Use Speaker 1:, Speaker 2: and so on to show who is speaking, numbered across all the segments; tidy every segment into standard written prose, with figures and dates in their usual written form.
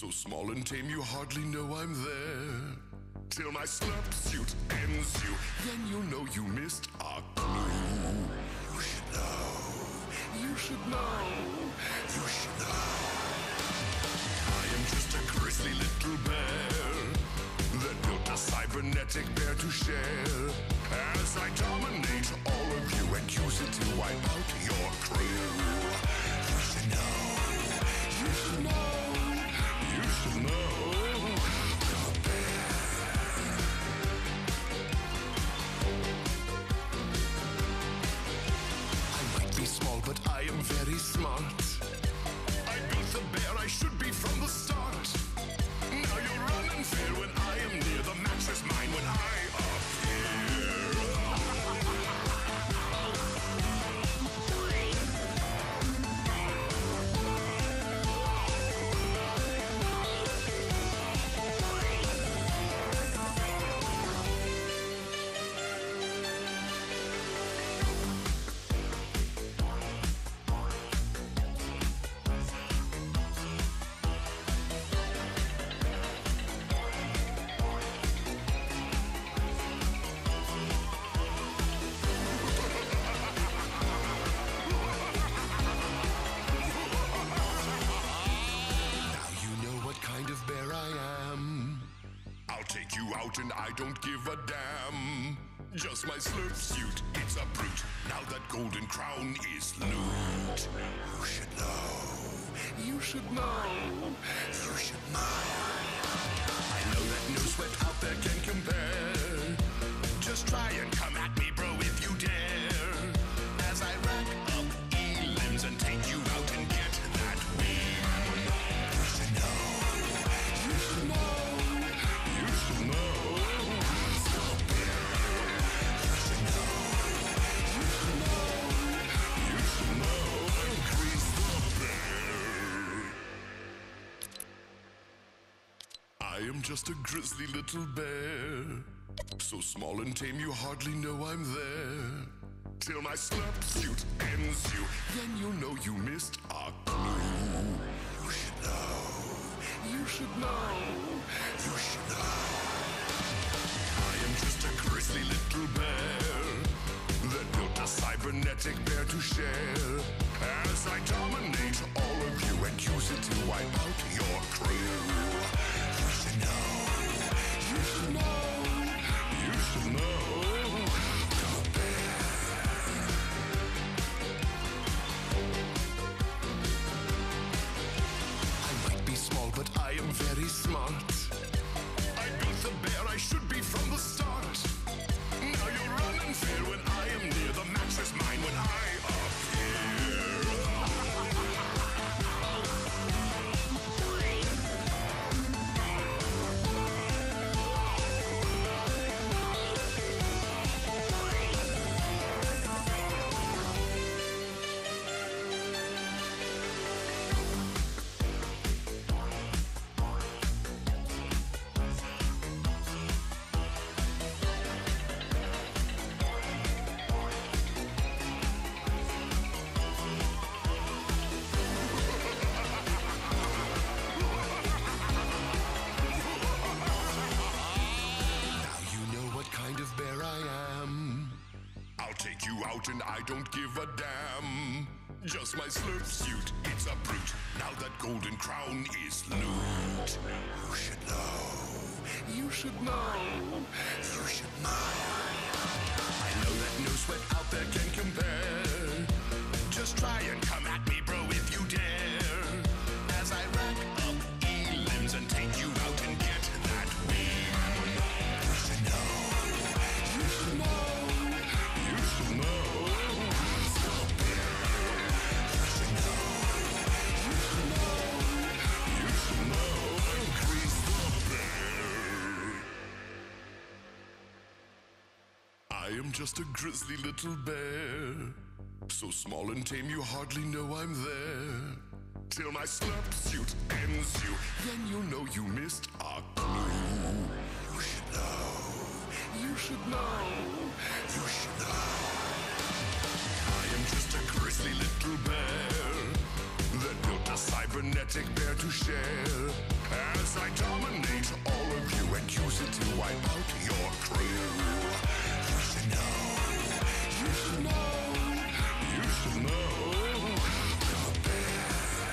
Speaker 1: So small and tame you hardly know I'm there. Till my slurp suit ends you, then you know you missed a clue. You should know, you should know, you should know. I am just a grizzly little bear that built a cybernetic bear to share. As I dominate all of you and use it to wipe out your crew. You should know, you should know, you should know. The bear. I might be small, but I am very smart. I built the bear I should be from the start. Now you run and fear when I am near. The match is mine when I appear. And I don't give a damn. Just my slurp suit, it's a brute. Now that golden crown is loot. You should know, you should know, you should know. I know that no sweat out there can compare. Just try and come at me, bro, if you dare. As I rack up E-limbs and take you out and get that beam. You should know, you should know, you should know. I am just a grizzly little bear, so small and tame you hardly know I'm there. Till my slurp suit ends you, then you know you missed a clue. You should know, you should know, you should know. I am just a grizzly little bear that built a cybernetic bear to share. As I dominate all of you and use it to wipe out your crew. You should know, you should know, you should know. The bear. I might be small, but I am very smart. I built the bear I should be from the start. Now you run and fear when I am near. The match is mine when I appear. And I don't give a damn. Just my slurp suit, it's a brute. Now that golden crown is loot. You should know, you should know, you should know. I know that no sweat out there can compare. Just try and come at me, bro, if you dare. As I rack up E-limbs and take you out and get that beam. You should know, you should know, you should know. I am just a grizzly little bear, so small and tame you hardly know I'm there. Till my slurp suit ends you, then you know you missed a clue. You should know, you should know, you should know. I am just a grizzly little bear that built a cybernetic bear to share. As I dominate all of you and use it to wipe out your crew. You should know, you should know, you should know. I'm a bear.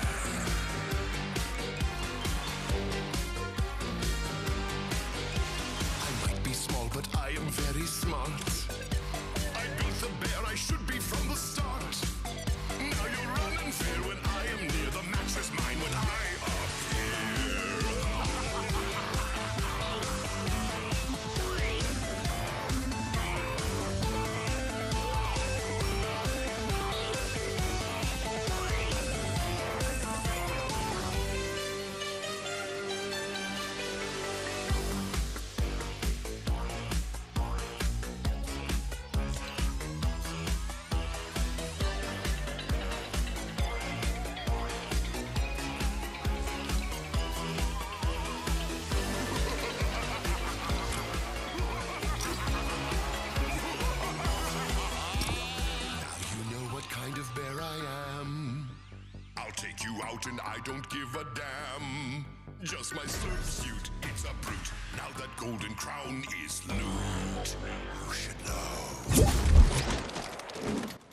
Speaker 1: I might be small, but I am very smart. I built the bear I should be from the start. Now you run and fear when I am near. The match is mine when I appear. Take you out and I don't give a damn. Just my slurp suit, it's a brute. Now that golden crown is loot. You should know.